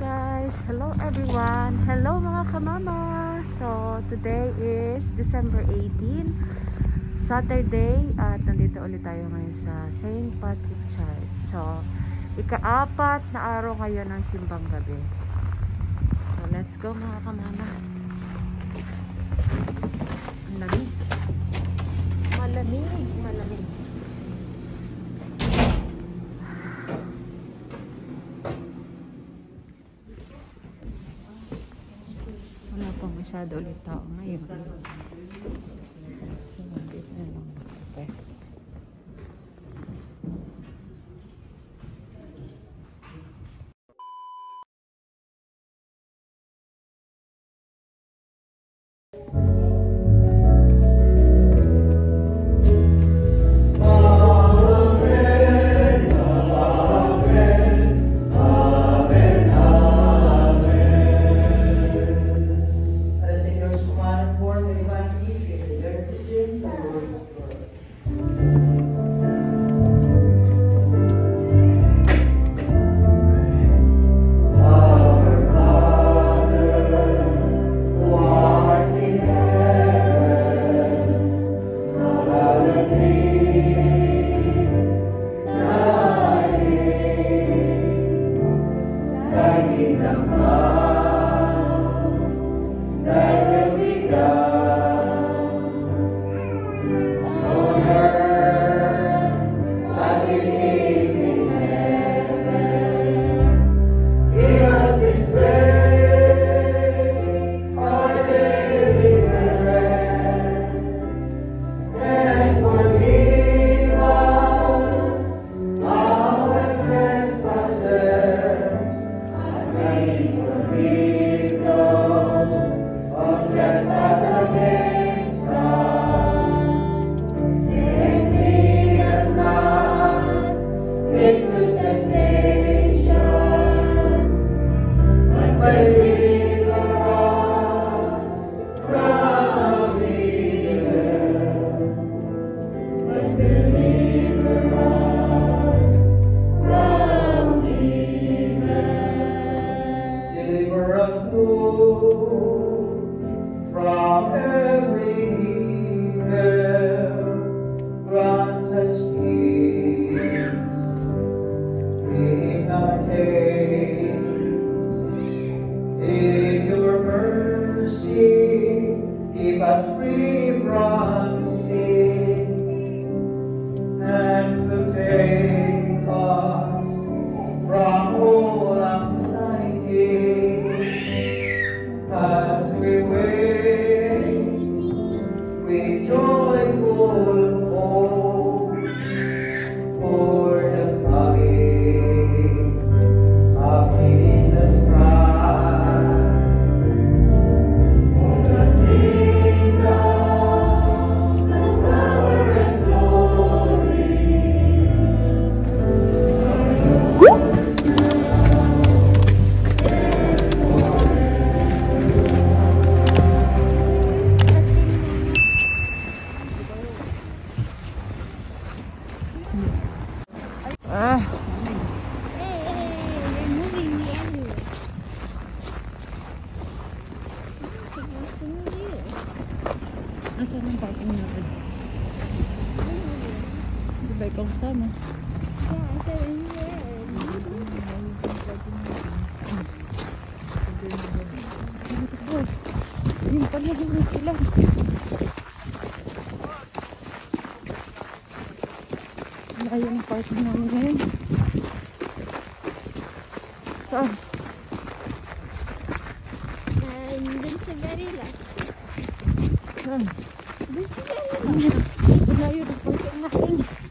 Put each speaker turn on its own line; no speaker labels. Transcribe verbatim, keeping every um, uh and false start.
guys, hello everyone, hello mga kamama. So today is December eighteenth, Saturday, at nandito ulit tayo ngayon sa Saint Patrick Church. So ika-apat na araw ngayon ng simbang gabi. So let's go mga kamama. Malamig, malamig, malamig. Wala pang masyado ulit tao ngayon. So, nandito na lang nakapes. Nasaan ang parking natin? Di ba ikaw kasama?
Yeah, I said in here.
Yung pala yung sila. Ayaw ang parking namin ngayon. Saan?
Um, dun sa Garila.
Saan?
Dun sa Garila.
Malayo ang parking natin.